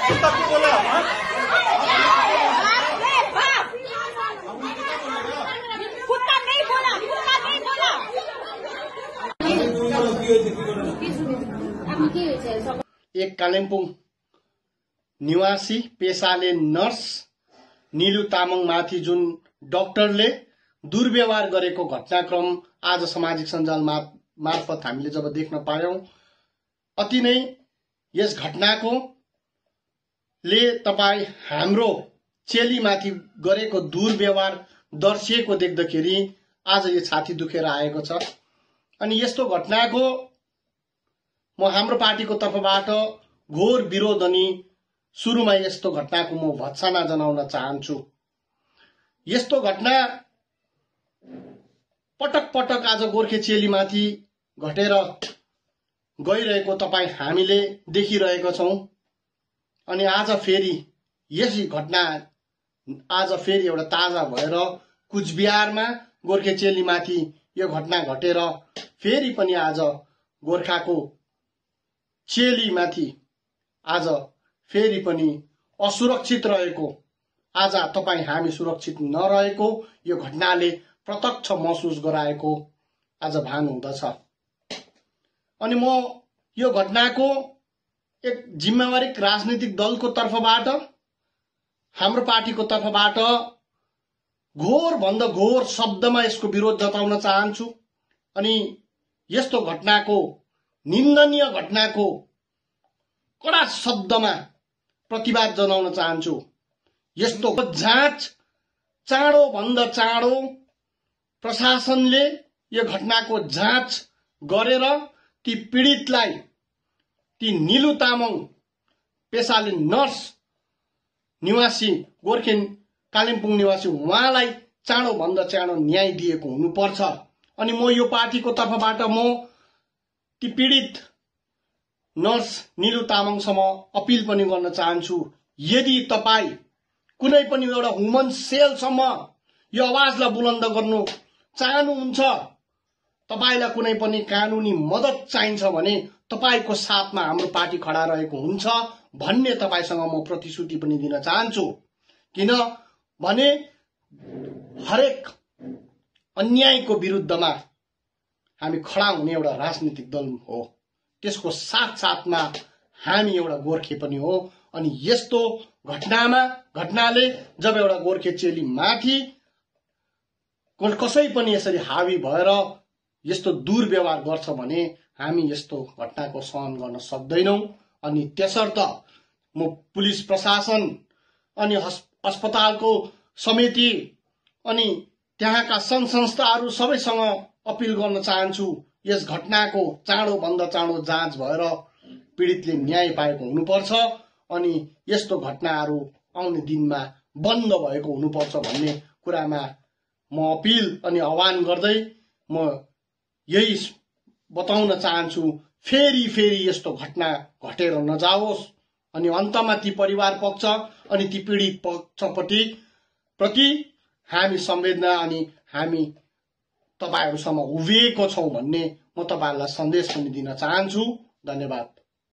कुत्ता क्यों बोला? कुत्ता नहीं बोला, कुत्ता नहीं बोला। एक कालिम्पोङ निवासी पेशाले नर्स नीलु तामाङमाथि जुन डाक्टरले दुर्व्यवहार गरेको घटनाक्रम आज सामाजिक सञ्जाल मार्फत हामीले जब देख्न पायौं, अति नै यस घटनाको ले तपाई हाम्रो चेलीमाथि गरेको दुर्व्यवहार दर्शिएको देख्दाखेरि आज यो छाती दुखेर आएको छ। अनि यस्तो घटनाको म हाम्रो पार्टीको तर्फबाट घोर विरोध अनि सुरुमा यस्तो घटनाको म भत्सना जनाउन चाहन्छु। यस्तो घटना पटक पटक आज गोर्खे चेलीमाथि घटेर गइरहेको तपाई हामीले देखिरहेका छौं। अनि आज फेरि यस घटना आज फेरि एउटा ताजा भएर कुचबिहारमा गोर्खे चेलीमाथि यो घटना घटेर फेरि पनि आज गोर्खाको चेलीमाथि आज फेरि पनि असुरक्षित रहेको, आज तपाई हामी सुरक्षित नरहेको यो घटनाले प्रत्यक्ष महसुस गराएको आज भान हुँदछ। अनि म यो घटनाको एक जिम्मेवारिक राजनीतिक दलको तर्फबाट, हाम्रो पार्टीको तर्फबाट घोर भन्दा घोर शब्दमा यसको विरोध जताउन चाहन्छु। अनि यस्तो घटनाको, निन्दनीय घटनाको कडा शब्दमा प्रतिवाद जनाउन चाहन्छु। यस्तो जाँच चाँडो भन्दा चाँडो प्रशासनले यो घटनाको जाँच गरेर ती पीडितलाई, ती नीलु तामाङ पेशाले नर्स निवासी गोर्खे कालिम्पोङ निवासी उहाँलाई चाँडो भन्दा चाँडो न्याय दिएको हुनुपर्छ। अनि म यो पार्टीको तर्फबाट म ती पीडित नर्स नीलु तामाङसम्म अपिल पनि गर्न चाहन्छु, यदि तपाई कुनै पनि एउटा ह्युमन सेलसम्म यो आवाजलाई बुलन्द गर्नु चाहनुहुन्छ, तपाईलाई कुनै पनि कानुनी मद्दत चाहिन्छ भने तपाईको साथमा हाम्रो पार्टी खडा रहेको हुन्छ भन्ने तपाईसँग म प्रतिश्रुति पनि दिन चाहन्छु। किनभने हरेक अन्यायको विरुद्धमा हामी खडा हुने एउटा राजनीतिक दल हो, त्यसको साथसाथमा हामी एउटा गोर्खे पनि हो। अनि यस्तो घटनाले जब एउटा गोर्खे चेली माथि कसै पनि यसरी हावी भएर यस्तो दुर्व्यवहार गर्छ भने हामी यस्तो घटनाको सहन गर्न सक्दैनौं। अनि त्यसर्थ म पुलिस प्रशासन अनि अस्पतालको समिति अनि त्यहाँका संघ संस्थाहरू सबैसँग अपिल गर्न चाहन्छु, यस घटनाको चाँडो भन्दा चाँडो जाँच भएर पीडितले न्याय पाएको हुनुपर्छ। अनि यस्तो घटनाहरू आउने दिनमा बन्द भएको हुनुपर्छ भन्ने कुरामा म अपिल अनि आह्वान गर्दै म यही बताउन चाहन्छु, फेरि यस्तो घटना घटेर नजाओस्। अनि अन्तमा ती परिवार पक्ष अनि ती पीडित पक्षप्रति हामी संवेदना अनि हामी तपाईहरुसँग उभिएको छौं भन्ने म तपाईहरुलाई सन्देश पनि दिन चाहन्छु। धन्यवाद।